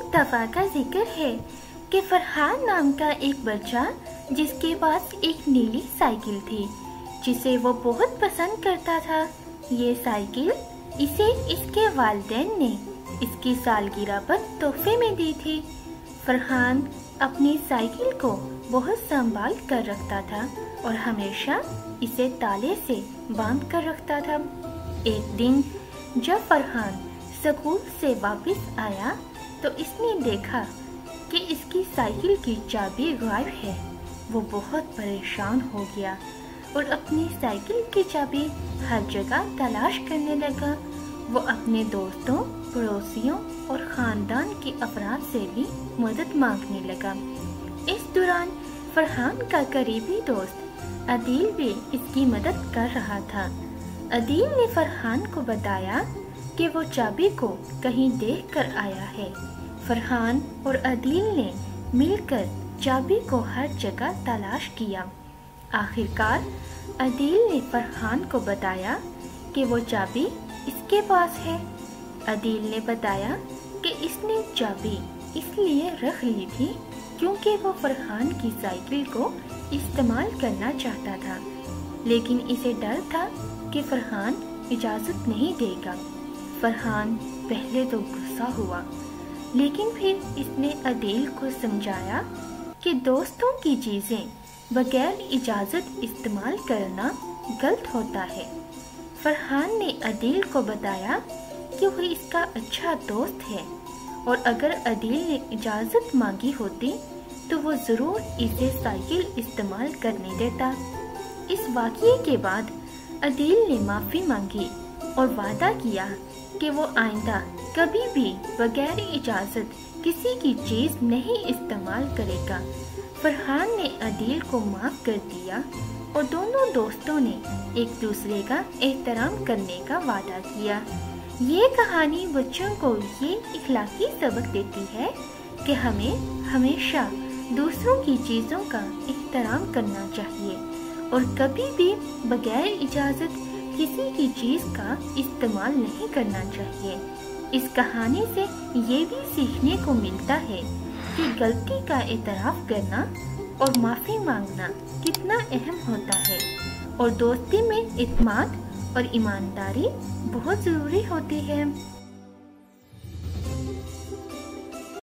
ایک دفعہ کا ذکر ہے کہ فرحان نام کا ایک بچہ جس کے پاس ایک نیلی سائیکل تھی جسے وہ بہت پسند کرتا تھا۔ یہ سائیکل اسے اس کے والدین نے اس کی سالگرہ پر تحفے میں دی تھی۔ فرحان اپنی سائیکل کو بہت سنبھال کر رکھتا تھا اور ہمیشہ اسے تالے سے باندھ کر رکھتا تھا۔ ایک دن جب فرحان اسکول سے واپس آیا تو اس نے دیکھا کہ اس کی سائیکل کی چابی غائب ہے۔ وہ بہت پریشان ہو گیا اور اپنی سائیکل کی چابی ہر جگہ تلاش کرنے لگا۔ وہ اپنے دوستوں، پڑوسیوں اور خاندان کے افراد سے بھی مدد مانگنے لگا۔ اس دوران فرحان کا قریبی دوست عدیل بھی اس کی مدد کر رہا تھا۔ عدیل نے فرحان کو بتایا کہ وہ چابی کو کہیں دیکھ کر آیا ہے۔ فرحان اور عدیل نے مل کر چابی کو ہر جگہ تلاش کیا۔ آخرکار عدیل نے فرحان کو بتایا کہ وہ چابی اس کے پاس ہے۔ عدیل نے بتایا کہ اس نے چابی اس لیے رکھ لی تھی کیونکہ وہ فرحان کی سائیکل کو استعمال کرنا چاہتا تھا، لیکن اسے ڈر تھا کہ فرحان اجازت نہیں دے گا۔ فرحان پہلے تو غصہ ہوا، لیکن پھر اس نے عدیل کو سمجھایا کہ دوستوں کی چیزیں بغیر اجازت استعمال کرنا غلط ہوتا ہے۔ فرحان نے عدیل کو بتایا کہ وہ اس کا اچھا دوست ہے اور اگر عدیل نے اجازت مانگی ہوتی تو وہ ضرور اسے سائیکل استعمال کرنے دیتا۔ اس واقعے کے بعد عدیل نے معافی مانگی اور وعدہ کیا کہ وہ آئندہ کبھی بھی بغیر اجازت کسی کی چیز نہیں استعمال کرے گا۔ فرحان نے عدیل کو معاف کر دیا اور دونوں دوستوں نے ایک دوسرے کا احترام کرنے کا وعدہ کیا۔ یہ کہانی بچوں کو یہ اخلاقی سبق دیتی ہے کہ ہمیں ہمیشہ دوسروں کی چیزوں کا احترام کرنا چاہیے اور کبھی بھی بغیر اجازت کسی کی چیز کا استعمال نہیں کرنا چاہیے۔ اس کہانی سے یہ بھی سیکھنے کو ملتا ہے کہ غلطی کا اعتراف کرنا اور معافی مانگنا کتنا اہم ہوتا ہے اور دوستی میں اعتماد اور ایمانداری بہت ضروری ہوتی ہے۔